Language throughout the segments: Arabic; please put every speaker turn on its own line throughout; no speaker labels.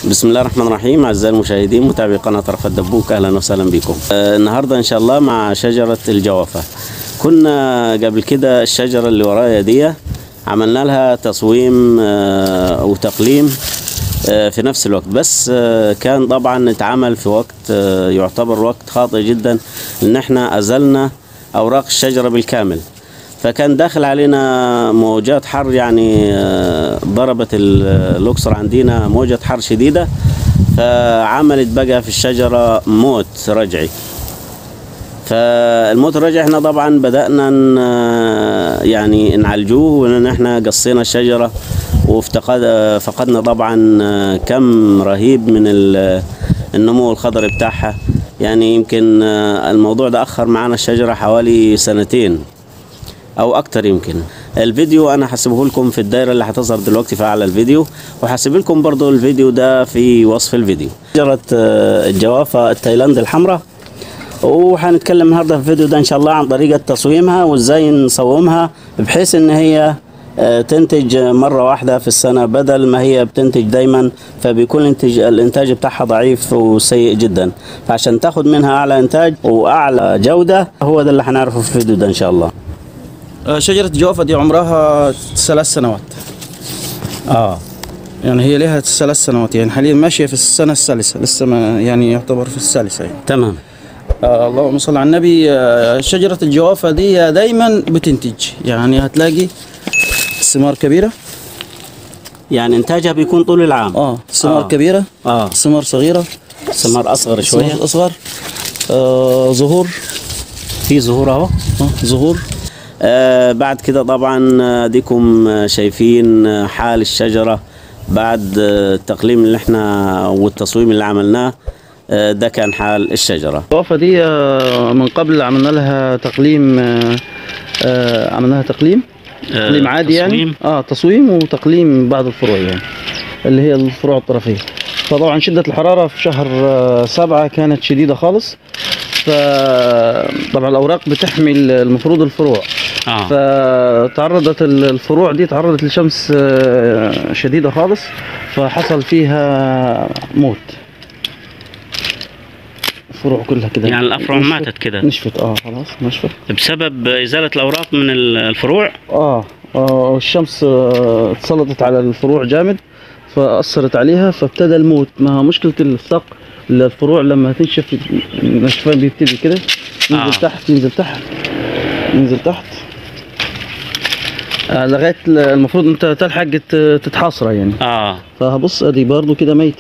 بسم الله الرحمن الرحيم. أعزائي المشاهدين متابعي قناة رأفت دبوك، أهلا وسهلا بكم. النهاردة إن شاء الله مع شجرة الجوافة. كنا قبل كده الشجرة اللي ورايا دي عملنا لها تصويم وتقليم في نفس الوقت، بس كان طبعا اتعمل في وقت يعتبر وقت خاطئ جدا، ان احنا أزلنا أوراق الشجرة بالكامل، فكان داخل علينا موجات حر، يعني ضربت الأقصر عندنا موجة حر شديدة، فعملت بقى في الشجرة موت رجعي. فالموت الرجعي احنا طبعا بدأنا يعني نعالجوه، وان احنا قصينا الشجرة فقدنا طبعا كم رهيب من النمو الخضري بتاعها. يعني يمكن الموضوع ده أخر معنا الشجرة حوالي سنتين او اكتر. يمكن الفيديو انا هسيبه لكم في الدايره اللي هتظهر دلوقتي في اعلى الفيديو، وهسيب لكم برضو الفيديو ده في وصف الفيديو. شجره الجوافه التايلاند الحمراء، وهنتكلم النهارده في الفيديو ده ان شاء الله عن طريقه تصويمها وازاي نصومها بحيث ان هي تنتج مره واحده في السنه، بدل ما هي بتنتج دايما فبيكون الانتاج بتاعها ضعيف وسيء جدا. فعشان تاخد منها اعلى انتاج واعلى جوده، هو ده اللي هنعرفه في الفيديو ده ان شاء الله.
شجرة الجوافة دي عمرها 3 سنوات. يعني هي لها 3 سنوات، يعني حاليا ماشية في السنة الثالثة، لسه ما يعني يعتبر في الثالثة يعني.
تمام.
اللهم صل على النبي. شجرة الجوافة دي دايما بتنتج، يعني هتلاقي ثمار كبيرة،
يعني انتاجها بيكون طول العام.
ثمار كبيرة، ثمار صغيرة،
ثمار اصغر شوية،
ثمار اصغر، ظهور،
في ظهور اهو،
ظهور.
بعد كده طبعا اديكم شايفين حال الشجرة بعد التقليم اللي احنا والتصويم اللي عملناه. ده كان حال الشجرة.
الجوافة دي من قبل عملنا لها تقليم، تقليم عادي يعني، تصويم وتقليم بعض الفروع، يعني اللي هي الفروع الطرفية. فطبعا شدة الحرارة في شهر 7 كانت شديدة خالص، فطبعا الأوراق بتحمل المفروض الفروع. فتعرضت الفروع دي تعرضت لشمس شديدة خالص، فحصل فيها موت. الفروع كلها كده،
يعني الأفرع ماتت كده،
نشفت. خلاص نشفت
بسبب إزالة الأوراق من الفروع.
الشمس اتسلطت على الفروع جامد، فأثرت عليها، فابتدى الموت. ما مشكلة الساق الفروع لما تنشف النشفان بيبتدي كده ينزل تحت، ينزل تحت، ينزل تحت، لغايه المفروض انت تلحق تتحاصره يعني. فهبص ادي برضو كده ميت.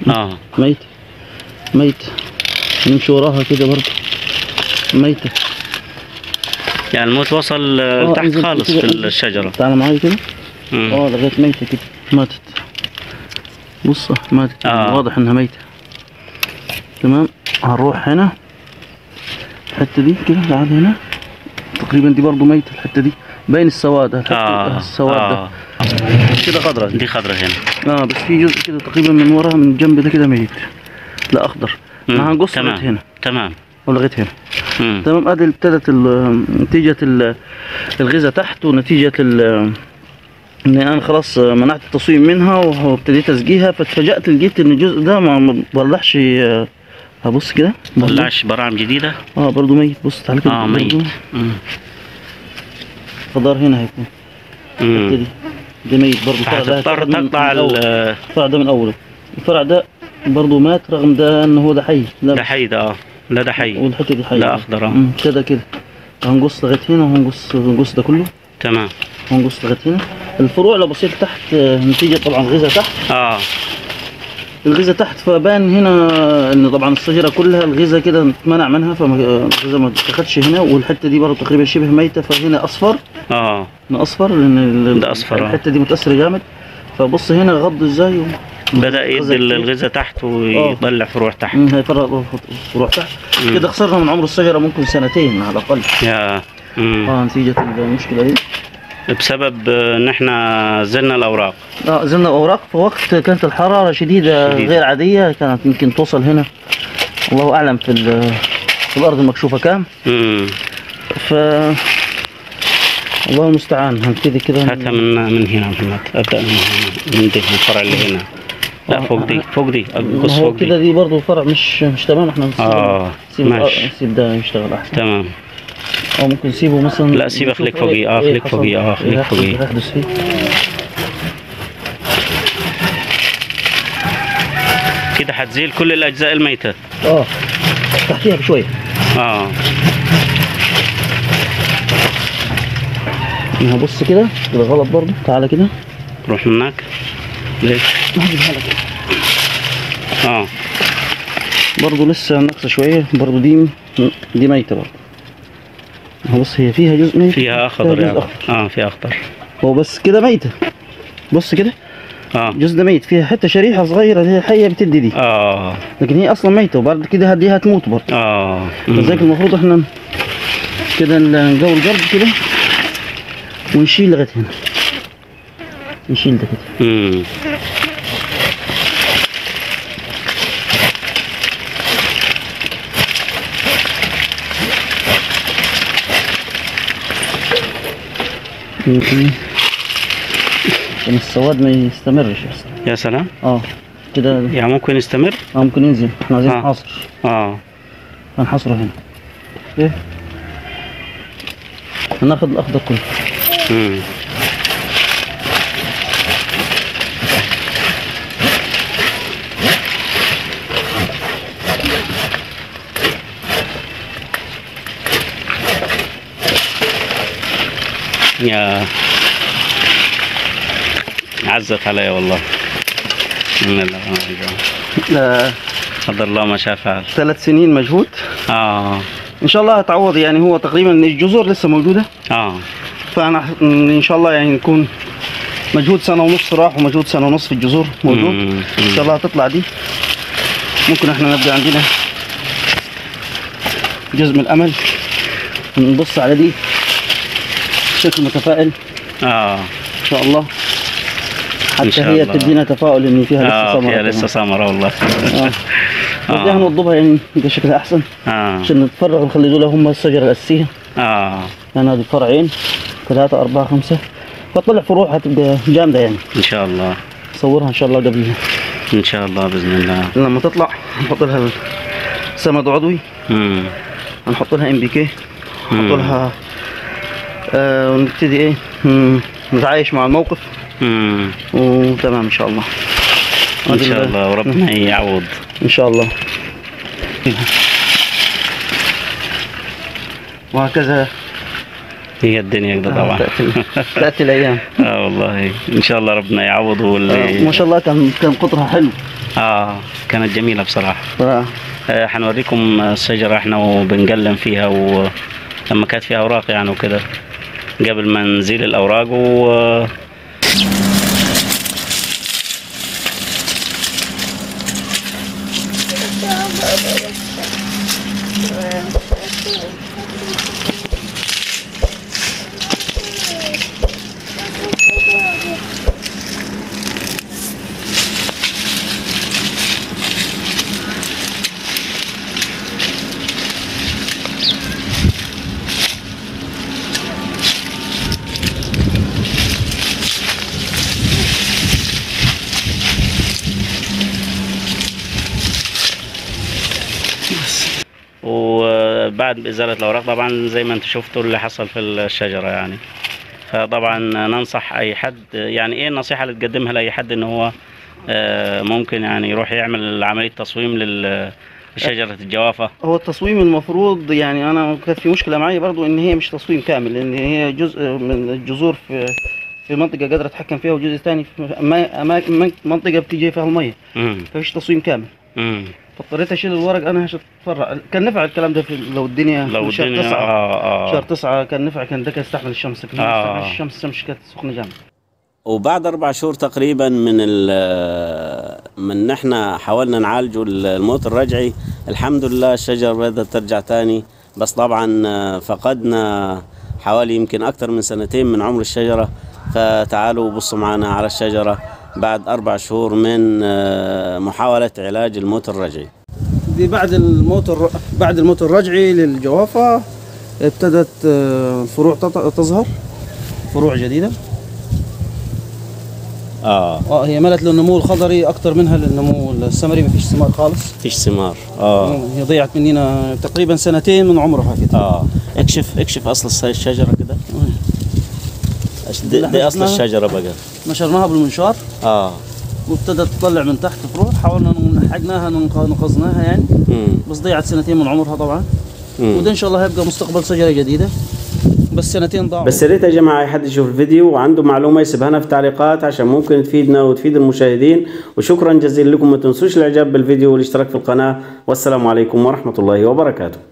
ميت نمشي وراها كده برضو ميته،
يعني الموت وصل تحت خالص في الشجره.
تعال معايا كده. لغايه ميته كده، ماتت. بص ماتت، واضح انها ميته. تمام. هنروح هنا الحته دي كده، تعال هنا تقريبا دي برضو ميته. الحته دي باين السواد، السواد ده كده خضرة،
دي خضرة هنا.
بس في جزء كده تقريبا من ورا من الجنب ده كده ميت، لا اخضر. هنقص لغايه هنا.
تمام.
ولغايه هنا. تمام. ادي ابتدت نتيجة الغذاء تحت، ونتيجة ان انا خلاص منعت التصويم منها وابتديت اسقيها، فاتفاجأت لقيت ان الجزء ده ما طلعش. هبص كده،
ما طلعش براعم جديدة.
برضو ميت. بص تعالى كده.
ميت.
خضار هنا هيكون. دي ميت برضو.
هتضطر تقطع
الفرع ده من اوله. الفرع ده برضو مات، رغم ده انه هو ده حي.
ده حي ده. لا ده حي،
والحته دي حي.
لا اخضر.
كده كده هنقص لغايه هنا، وهنقص ده كله.
تمام.
هنقص لغايه هنا. الفروع لو بصيت تحت نتيجه طبعا الغذاء تحت. الغذاء تحت، فبان هنا ان طبعا الشجره كلها الغذاء كده اتمنع منها، فالغذاء ما اتاخدش هنا. والحته دي برضه تقريبا شبه ميته، فهنا اصفر. هنا اصفر، لان
ده اصفر.
الحته دي متاثره جامد. فبص هنا غض ازاي،
بدأ يدي الغذاء تحت ويطلع فروع تحت.
هيفرق فروع تحت. كده خسرنا من عمر الشجره ممكن 2 على الاقل. نتيجه المشكله دي
بسبب ان احنا زلنا الاوراق.
زلنا الاوراق في وقت كانت الحراره شديده غير عاديه، كانت يمكن توصل هنا الله اعلم في الارض المكشوفه كام. الله المستعان. هنبتدي كده
هاتها من هنا محمد. ابدا من دي الفرع اللي هنا. لا فوق دي، فوق دي،
ما
قص
هو
فوق دي.
كده دي برضه فرع مش تمام. احنا
ماشي.
نسيب ده يشتغل احسن.
تمام.
او ممكن نسيبه مثلا.
لا سيبها، خليك فوقيه. خليك فوقيه. خليك فوقيه.
يحدث فيه.
كده هتزيل كل الاجزاء الميته.
تحتيها بشويه. هبص كده غلط برضه. تعالى كده.
روح منك. ليه؟
هجيبها لك. برضه لسه ناقصه شويه برضه. دي ميته برضه. بص هي فيها جزء ميت،
فيها اخضر يعني. فيها اخضر.
هو بس كده ميته. بص كده. الجزء ده ميت، فيها حته شريحه صغيره هي حيه بتدي دي. لكن هي اصلا ميته، وبعد كده دي هتموت برضه. لذلك المفروض احنا كده نجو الجرد كده ونشيل لغايه هنا. نشيل ده كده. عشان السواد ما يستمرش.
يا سلام.
كده
يعني ممكن يستمر.
ممكن ينزل. احنا عايزين نحاصر. هنحاصره هنا. ايه، هناخد الاخضر كله.
يا عزت علي والله. من الله.
لا
قدر الله ما شاء فعل.
3 سنين مجهود. ان شاء الله هتعوض. يعني هو تقريبا الجذور لسه موجوده. فانا ان شاء الله يعني نكون مجهود سنه ونص راح، ومجهود سنه ونص في الجذور موجود. ان شاء الله هتطلع دي. ممكن احنا نبدا عندنا جزء من الامل، نبص على دي بشكل متفائل. ان شاء الله. حتى هي تدينا تفاؤل ان فيها لسه ثمره.
فيها لسه ثمره والله.
دي هنوضبها يعني يبقى شكلها احسن. عشان نتفرغ ونخلي دول هم الشجره الاساسيه. يعني هذه فرعين 3 4 5، فطلع فروع هتبقى جامده يعني.
ان شاء الله.
نصورها ان شاء الله قبل.
ان شاء الله باذن الله.
لما تطلع نحط لها سمد عضوي. هنحط لها NPK. نحط لها ونبتدي ايه نتعايش مع الموقف. وتمام ان شاء الله.
ان شاء الله وربنا يعوض
ان شاء الله. وهكذا
هي الدنيا كده طبعا.
تأتي الايام.
والله ان شاء الله ربنا يعوض.
ما شاء الله كان قطرها حلو.
كانت جميله بصراحه. هنوريكم الشجره احنا وبنقلم فيها، ولما كانت فيها اوراق يعني وكده قبل ما نزيل الاوراق وبعد إزالة الأوراق طبعا زي ما انتم شفتوا اللي حصل في الشجرة يعني. فطبعا ننصح أي حد، يعني إيه النصيحة اللي تقدمها لأي حد إن هو ممكن يعني يروح يعمل عملية تصويم لشجرة الجوافة؟
هو التصويم المفروض يعني أنا كانت في مشكلة معي برضو إن هي مش تصويم كامل، لأن هي جزء من الجذور في منطقة قادرة أتحكم فيها، وجزء ثاني في منطقة بتيجي فيها المية. فمش تصويم كامل. فاضطريت اشيل الورق انا عشان اتفرع. كان نفع الكلام ده لو الدنيا شهر 9 شهر 9 كان نفع، كان ده يستحمل الشمس. لكن الشمس كانت سخنه جامد.
وبعد 4 شهور تقريبا من احنا حاولنا نعالجه الموت الرجعي، الحمد لله الشجر بدأت ترجع تاني. بس طبعا فقدنا حوالي يمكن اكثر من 2 من عمر الشجرة. فتعالوا بصوا معنا على الشجرة بعد 4 شهور من محاولة علاج الموت الرجعي.
دي بعد الموت الرجعي للجوافة ابتدت فروع تظهر، فروع جديدة. هي ملت للنمو الخضري اكتر منها للنمو الثمري، مفيش ثمار خالص.
مفيش ثمار.
هي ضيعت مننا تقريبا سنتين من عمرها كده.
اكشف اصل الشجره كده. دي اصل الشجره بقى.
نشرناها بالمنشار. وابتدت تطلع من تحت فروع، حاولنا نحقناها نقصناها يعني. بس ضيعت سنتين من عمرها طبعا. وده ان شاء الله هيبقى مستقبل شجره جديده، بس سنتين ضاعوا.
بس يا ريت يا جماعه اي حد يشوف الفيديو وعنده معلومه يسيبها لنا في التعليقات عشان ممكن تفيدنا وتفيد المشاهدين. وشكرا جزيلا لكم، ما تنسوش الاعجاب بالفيديو والاشتراك في القناه، والسلام عليكم ورحمه الله وبركاته.